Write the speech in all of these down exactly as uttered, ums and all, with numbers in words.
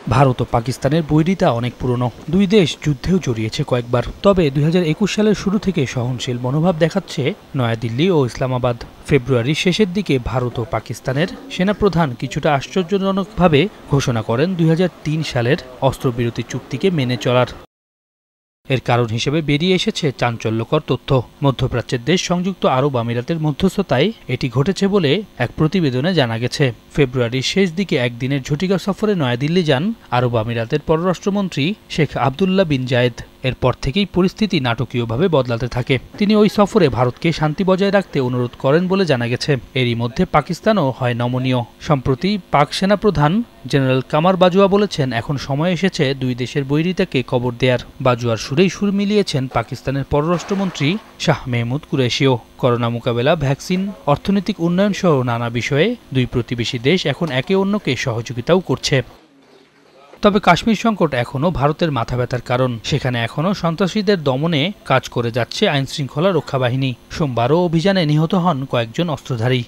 ভারত ও পাকিস্তানের বৈরিতা অনেক পুরনো। দুই দেশ যুদ্ধেও জড়িয়েছে কয়েকবার। তবে দুই হাজার একুশ সালের শুরু থেকে সহনশীল মনোভাব দেখাচ্ছে নয়াদিল্লি ও ইসলামাবাদ। ফেব্রুয়ারির শেষের দিকে ভারত ও পাকিস্তানের সেনাপ্রধান কিছুটা আশ্চর্যজনকভাবে ঘোষণা করেন দুই হাজার তিন সালের অস্ত্রবিরতি চুক্তিকে মেনে চলার। এর কারণ হিসেবে বেরিয়ে এসেছে চাঞ্চল্যকর তথ্য। মধ্যপ্রাচ্যের দেশ সংযুক্ত আরব আমিরাতের মধ্যস্থতায় এটি ঘটেছে বলে এক প্রতিবেদনে জানা গেছে। ফেব্রুয়ারির শেষ দিকে একদিনের ঝটিকা সফরে নয়াদিল্লি যান আরব আমিরাতের পররাষ্ট্রমন্ত্রী শেখ আবদুল্লাহ বিন জায়েদ। এরপর থেকেই পরিস্থিতি নাটকীয়ভাবে বদলাতে থাকে। তিনি ওই সফরে ভারতকে শান্তি বজায় রাখতে অনুরোধ করেন বলে জানা গেছে। এরই মধ্যে পাকিস্তানও হয় নমনীয়। সম্প্রতি পাক সেনাপ্রধান জেনারেল কামার বাজওয়া বলেছেন, এখন সময় এসেছে দুই দেশের বৈরিতাকে কবর দেয়ার। বাজওয়ার সুরেই সুর মিলিয়েছেন পাকিস্তানের পররাষ্ট্রমন্ত্রী শাহ মেহমুদ কুরেশিও। করোনা মোকাবেলা, ভ্যাকসিন, অর্থনৈতিক উন্নয়ন সহ নানা বিষয়ে দুই প্রতিবেশী দেশ এখন একে অন্যকে সহযোগিতাও করছে। তবে কাশ্মীর সংকট এখনও ভারতের মাথা ব্যথার কারণ। সেখানে এখনও সন্ত্রাসীদের দমনে কাজ করে যাচ্ছে আইন শৃঙ্খলা রক্ষা বাহিনী। সোমবারও অভিযানে নিহত হন কয়েকজন অস্ত্রধারী।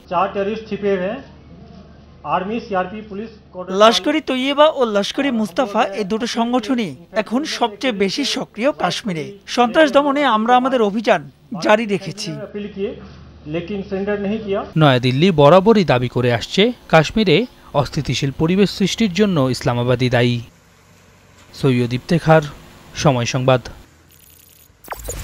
লস্করি তৈয়বা ও লস্করি মুস্তাফা এই দুটো সংগঠনই এখন সবচেয়ে বেশি সক্রিয় কাশ্মীরে। সন্ত্রাস দমনে আমরা আমাদের অভিযান জারি রেখেছি। নয়াদিল্লি বরাবরই দাবি করে আসছে, কাশ্মীরে অস্থিতিশীল পরিবেশ সৃষ্টির জন্য ইসলামাবাদই দায়ী। সৈয়দ ইফতেখার, সময় সংবাদ।